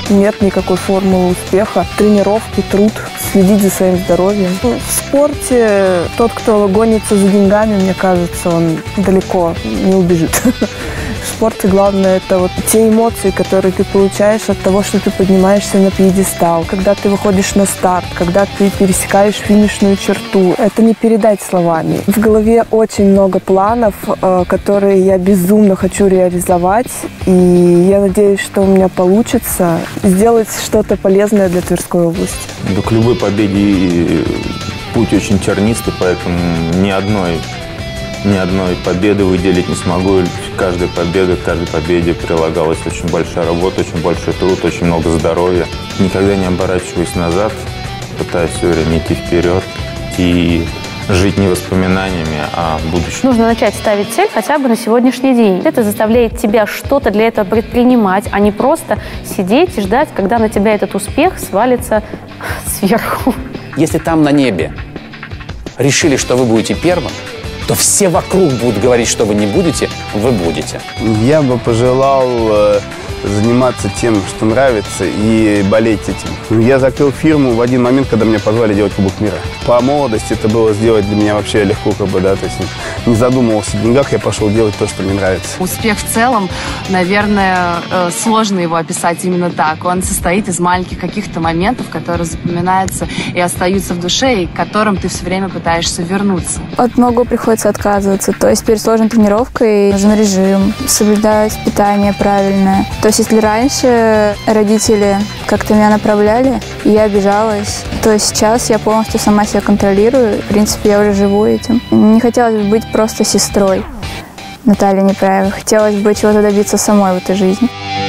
нет никакой формулы успеха. Тренировки, труд, следить за своим здоровьем. В спорте тот, кто гонится за деньгами, мне кажется, он далеко не убежит. В спорте главное – это вот те эмоции, которые ты получаешь от того, что ты поднимаешься на пьедестал, когда ты выходишь на старт, когда ты пересекаешь финишную черту. Это не передать словами. В голове очень много планов, которые я безумно хочу реализовать, и я надеюсь, что у меня получится сделать что-то полезное для Тверской области. Да, к любой победе путь очень тернистый, поэтому ни одной победы выделить не смогу. К каждой победе прилагалась очень большая работа, очень большой труд, очень много здоровья. Никогда не оборачиваясь назад, пытаясь все время идти вперед и жить не воспоминаниями, а будущим. Нужно начать ставить цель хотя бы на сегодняшний день. Это заставляет тебя что-то для этого предпринимать, а не просто сидеть и ждать, когда на тебя этот успех свалится сверху. Если там на небе решили, что вы будете первым, то все вокруг будут говорить, что вы не будете, вы будете. Я бы пожелал заниматься тем, что нравится, и болеть этим. Я закрыл фирму в один момент, когда меня позвали делать Кубок мира. По молодости это было сделать для меня вообще легко, то есть не задумывался о деньгах, я пошел делать то, что мне нравится. Успех в целом, наверное, сложно его описать именно так. Он состоит из маленьких каких-то моментов, которые запоминаются и остаются в душе, и к которым ты все время пытаешься вернуться. От многого приходится отказываться. То есть перед сложной тренировкой нужен режим, соблюдать питание правильное. То есть если раньше родители как-то меня направляли, и я обижалась, то сейчас я полностью сама себя контролирую. В принципе, я уже живу этим. Не хотелось бы быть просто сестрой Натальи Неправевой. Хотелось бы чего-то добиться самой в этой жизни.